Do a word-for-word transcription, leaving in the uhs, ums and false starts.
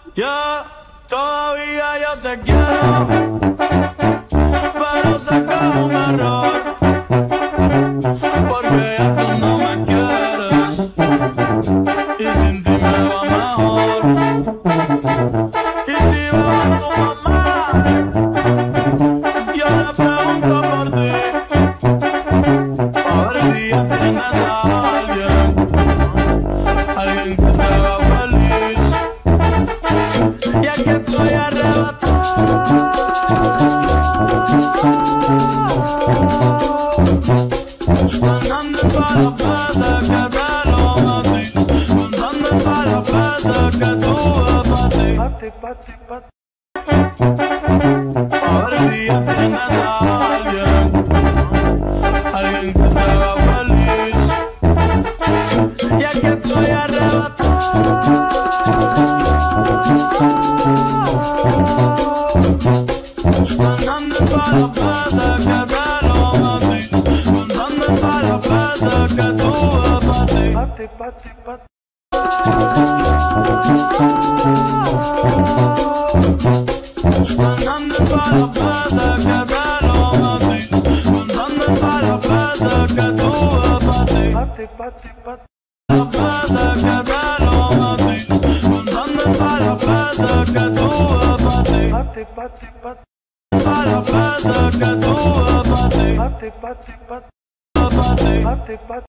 Ya, todavía yo te quiero, pero sé que es un error, porque ya tú no me quieres y sin ti me va mejor. Y si vas a tu mamá, yo le pregunto por ti, a ver si ya tienes a alguien, alguien que te haga feliz. Y aquí estoy arrebatado, contando para las veces que te lo metí, contando para las veces que tuve pa' ti, pa' ti, pa' ti, pa' ti. A ver si ya tienes a alguien, alguien que te haga feliz. Y aquí estoy arrebatado, contando para las veces que te lo metí, contando para las veces que tuve pa' ti, pa' ti, pa' ti, pa' ti. Contando para las veces que te lo metí, contando para las veces que tuve pa' ti, pa' ti, pa' ti, pa' ti. Las veces que te lo metí, contando para las veces que tuve pa' ti, pa' ti, pa' ti, pa' ti. Para las veces que tuve pa' ti, pa' ti, pa' ti, pa' ti, pa' ti, pa' ti, pa' ti.